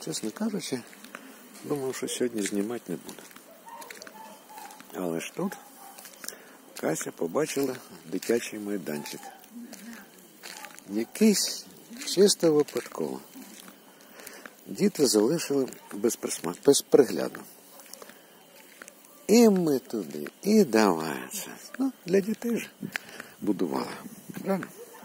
Чесно кажучи, думав, що сьогодні знімати не буду. Але ж тут Кася побачила дитячий майданчик. Якийсь чисто випадково. Діти залишили без пригляду. І ми туди, і давай це. Ну, для дітей ж будували. Правильно?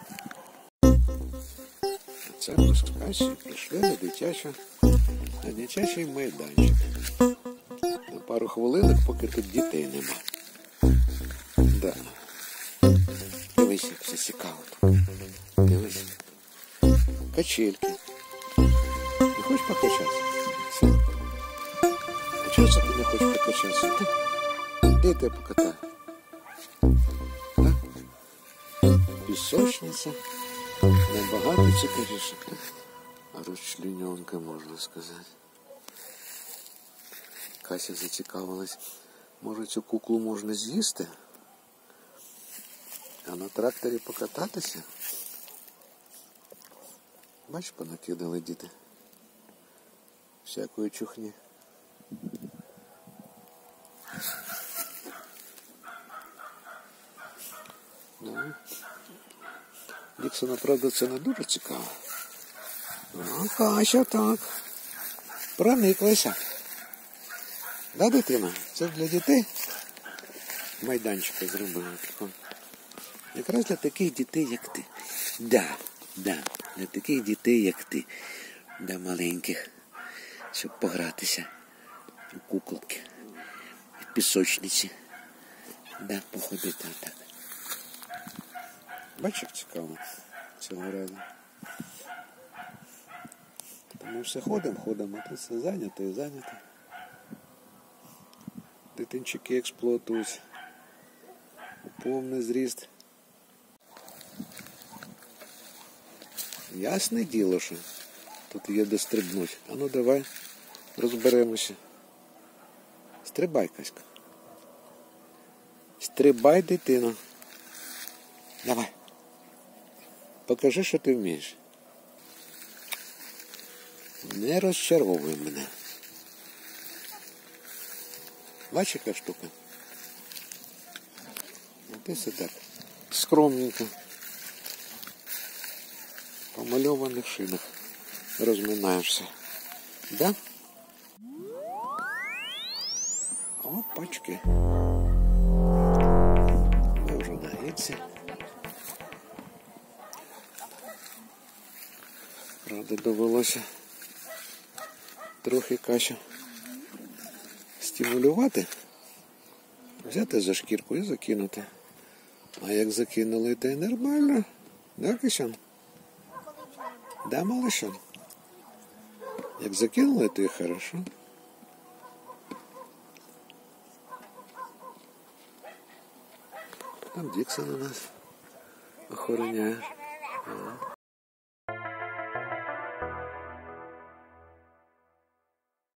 Це ми з Касією прийшли на дитячий майданчик. На пару хвилинок, поки тут дітей нема. Да. Дивись, як все цікаво тут. Дивись. Качельки. Не хочеш покачатися? Все. А чого це ти не хочеш покачатися? Де тебе покатаю? Пісочниця. Набагато цікавіше. Розчлененка, можна сказати. Кася зацікавилась. Може, цю куклу можна з'їсти? А на тракторі покататися? Бачиш, понакидали діти. Всякої чухні. Да. Діксона, правда, це не дуже цікаво. Ну, Кася, так. Прониклася. Да, дитина? Це для дітей майданчика зробили. Якраз для таких дітей, як ти. Да, для таких дітей, як ти. Да, маленьких. Щоб погратися у куколки, в пісочниці. Да, походити так. Бачиш, як цікаво цього разу. Ми все ходимо, а тут все зайнято і зайнято. Дитинчики експлуатують у повний зріст. Ясне діло, що тут є де стрибнути. А ну давай розберемося. Стрибай, Каська. Стрибай, дитино. Давай. Покажи, що ти вмієш. Не розчаровуй мене. Бачиш, яка штука? А ти все так скромненько. По мальованих шинах розминаєшся. Да? Опачки. Ми вже на гіці. Правда, довелося трохи Касю стимулювати, взяти за шкірку і закинути. А як закинули, то й нормально. Да, Касян? Да, малышан? Як закинули, то і хорошо. Там Діксон у нас охороняє.